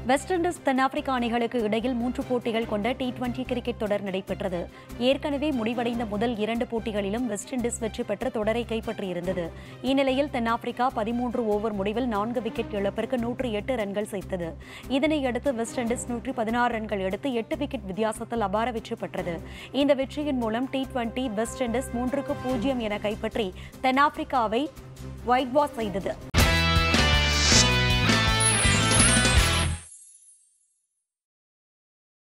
West Indies தென்னாப்பிரிக்கா அணிகளுக்கு இடையில் 3 போட்டிகள் கொண்ட T20 கிரிக்கெட் தொடர் நடைபெற்றது. ஏற்கனவே முடிவடைந்த முதல் 2 போட்டிகளிலும் வெஸ்ட் இண்டீஸ் வெற்றி பெற்று தொடரை கைப்பற்றியிருந்தது. இந்நிலையில் தென்னாப்பிரிக்கா 13 ஓவர் முடிவில் 4 விக்கெட் இழப்பிற்கு 108 ரன்கள் சேர்த்தது. இதனையடுத்து வெஸ்ட் இண்டீஸ் 116 ரன்கள் எடுத்து 8 விக்கெட் வித்தியாசத்தில் அபார வெற்றி பெற்றது. இந்த வெற்றியின் மூலம் T20 வெஸ்ட் இண்டீஸ் 3-0 என கைப்பற்றி தென்னாப்பிரிக்காவை ஒயிட் வாஷ் செய்தது.